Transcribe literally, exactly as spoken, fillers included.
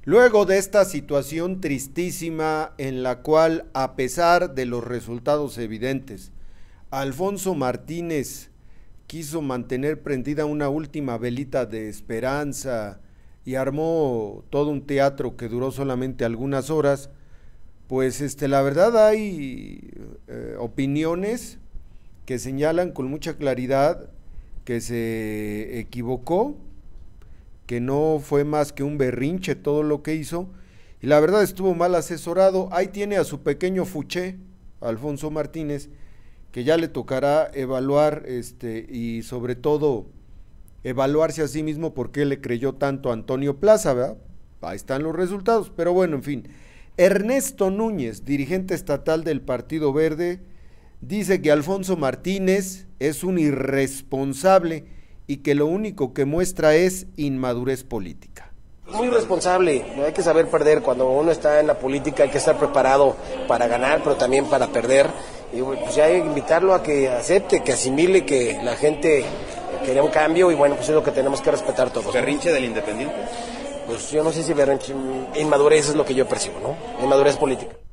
Luego de esta situación tristísima en la cual, a pesar de los resultados evidentes, Alfonso Martínez quiso mantener prendida una última velita de esperanza y armó todo un teatro que duró solamente algunas horas, pues este, la verdad hay eh, opiniones que señalan con mucha claridad que se equivocó, que no fue más que un berrinche todo lo que hizo, y la verdad estuvo mal asesorado. Ahí tiene a su pequeño fuché, Alfonso Martínez, que ya le tocará evaluar este y sobre todo evaluarse a sí mismo porque le creyó tanto a Antonio Plaza, ¿verdad? Ahí están los resultados, pero bueno, en fin. Ernesto Núñez, dirigente estatal del Partido Verde, dice que Alfonso Martínez es un irresponsable y que lo único que muestra es inmadurez política. Muy responsable, hay que saber perder. Cuando uno está en la política hay que estar preparado para ganar, pero también para perder. Y pues ya hay que invitarlo a que acepte, que asimile que la gente quería un cambio y bueno, pues es lo que tenemos que respetar todos. ¿Berrinche del Independiente? Pues yo no sé si berrinche, inmadurez es lo que yo percibo, ¿no? Inmadurez política.